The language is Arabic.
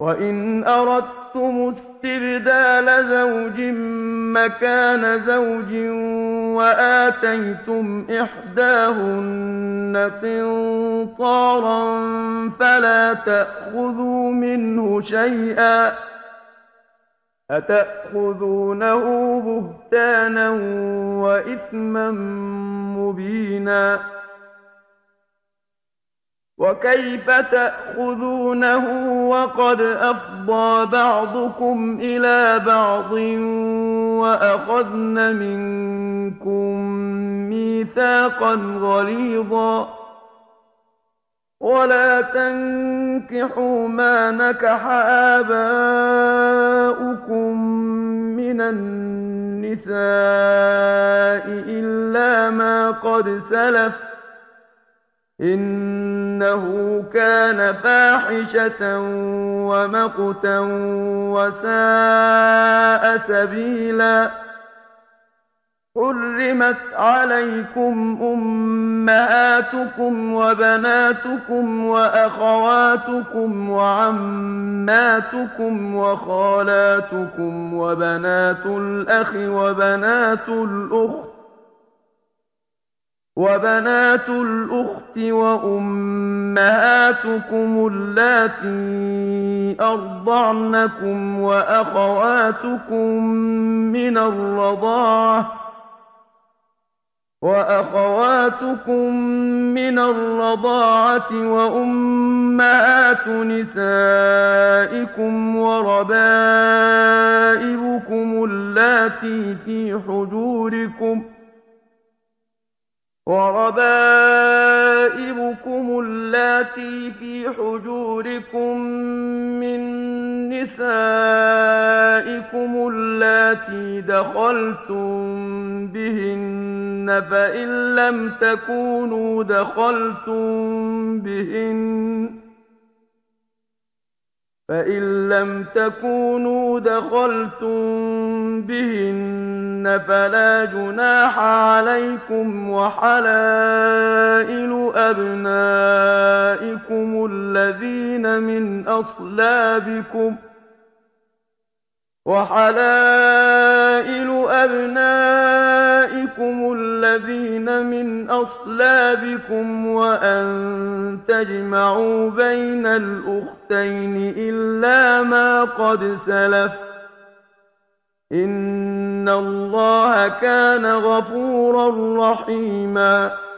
وَإِنْ أَرَدتُّمُ اسْتِبْدَالَ زَوْجٍ مَّكَانَ زَوْجٍ وَآتَيْتُمْ إِحْدَاهُنَّ قِنطَارًا فَلَا تَأْخُذُوا مِنْهُ شَيْئًا ۚ أَتَأْخُذُونَهُ بُهْتَانًا وَإِثْمًا مُّبِينًا وَكَيْفَ تَأْخُذُونَهُ وَقَدْ أَفْضَىٰ بَعْضُكُمْ إِلَىٰ بَعْضٍ وَأَخَذْنَ مِنكُم مِّيثَاقًا غَلِيظًا وَلَا تَنكِحُوا مَا نَكَحَ آبَاؤُكُم مِّنَ النِّسَاءِ إِلَّا مَا قَدْ سَلَفَ ۚ إِنَّهُ كَانَ فَاحِشَةً وَمَقْتًا وَسَاءَ سَبِيلًا حُرِّمَتْ عَلَيْكُمْ أُمَّهَاتُكُمْ وَبَنَاتُكُمْ وَأَخَوَاتُكُمْ وَعَمَّاتُكُمْ وَخَالَاتُكُمْ وَبَنَاتُ الْأَخِ وَبَنَاتُ الْأُخْتِ وَأُمَّهَاتُكُمُ اللَّاتِي أَرْضَعْنَكُمْ وَأَخَوَاتُكُم مِّنَ الرَّضَاعَةِ وَأُمَّهَاتُ نِسَائِكُمْ وَرَبَائِبُكُمُ اللَّاتِي فِي حُجُورِكُم مِّن نِّسَائِكُمُ اللَّاتِي دَخَلْتُم بِهِنَّ فَإِن لَّمْ تَكُونُوا دَخَلْتُم بِهِنَّ فَلَا جُنَاحَ عَلَيْكُمْ وَحَلَائِلُ أَبْنَائِكُمُ الَّذِينَ مِنْ أَصْلَابِكُمْ وَأَن تَجْمَعُوا بَيْنَ الْأُخْتَيْنِ إِلَّا مَا قَدْ سَلَفَ ۗ إِنَّ اللَّهَ كَانَ غَفُورًا رَّحِيمًا